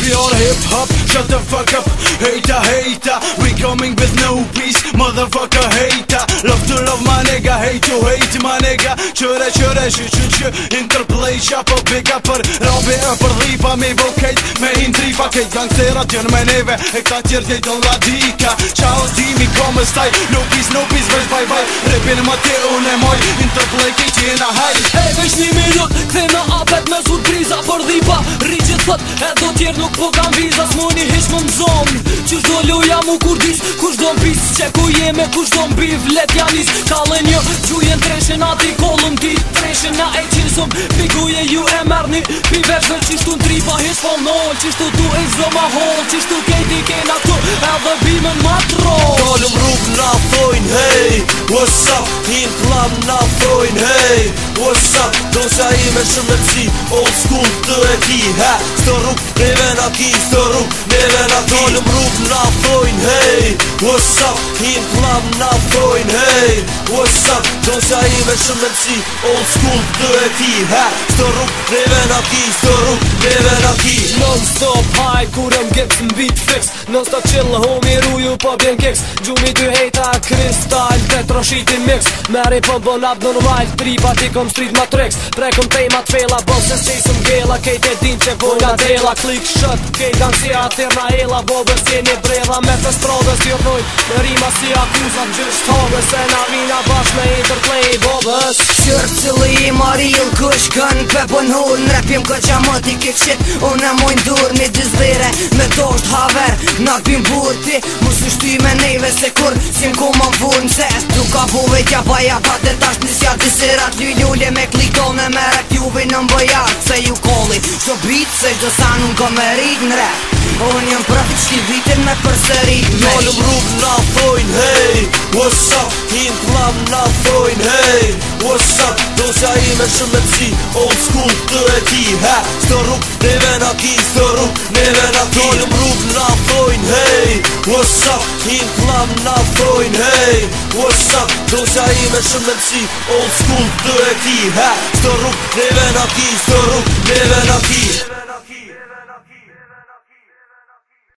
We all hip hop, shut the fuck up. Hejta, hejta, we coming with no peace. Motherfucker hejta, love to love my nigga, hate to hate my nigga. Qyre, qyre, që Interplay Ciao, bika për Rabi e për dhipa. Mi bo Kejt, me tripa. Kejt gangsterat jën me neve, e këta tjert jejton lladika. Ciao, dimmi, commin, stai, no peace, vesh bye bye. Repin, moti, unë e moj, Interplay Clicka jena haj. Hey, vesh një minut, kthena apet me surpriza për dhipa. Rrigjit thot, e do tjerë nuk po kam viza. S'moni hish më m'zon, qysh do loja mu kur dis. Kush do m'pis, që ku jeme, kush do m'biv, let janis. Kallën një, gjujen treshen ati kollum ti. Treshen na e qisum, figuje ju e merni. Pi veshve qishtu n'tripa, hish po m'nol. Qishtu tu e zdo ma hol, qishtu Kejti kena këtu, edhe bimen ma troll. Dalëm rrug na thojnë, hey, what's up? Hin club na thojnë, hey, what's up? Dosja ime shumë MC, old school të e ki, ha. Sto rrug, neve na ki, sto rrug, neve na ki. Dalëm rrug na thojnë, hey, what's up? Hin club na thojnë, hey, what's up? Dosja ime shumë MC, old school të e ki, ha. Sto rrug, neve na ki, sto rrug, neve na ki. Non-stop high, kurëm gips n'beat fix. Non-stop chill, homie ruju po bjen kicks. Gjumi ty hejta, kristal, petroshitin mix. Meri po bon abnormal, tripa ti kom street matrix. Prekom pej ma t'fela, bos se s'qesëm gela. Kejt e din që voja dela, klik shët. Kejt gangsterat tirna hela, bobës jeni brella. Me të strodës t'jornojnë, në rima si akuzat gjysht hogës. Se na vina bash me Interplay bobës. Qyrt cili i maril, kush kën pepon hur. N'repim këqa moti kick shit, unë e mojnë dur. Një dizdhere, me tosht haver, na bim burti. Musu shty me neve se kur, si m'ko ma vurn se du ka bove tja baja pat e tash nisja disirat. Ljulje me klikone me rap juve në mbëjart. Se ju kolli, shto bit se shdo sa nuk ko me rit në rap. Unë jëm profit shki vitin me përsërit me. Dalëm rrug na thojnë, hey, what's up? Hin club na thojnë, hey, what's up? Dosja ime shumë MC, old school të e ki, ha. Sto rrug, neve na ki, sto rrug, neve na ki. Dalëm rrug na thojnë, hey, what's up? Hin club na thojnë, hey, what's up? Dosja ime shumë MC, old school të e ki, ha. Sto rrug, neve na ki, sto rrug, neve na ki.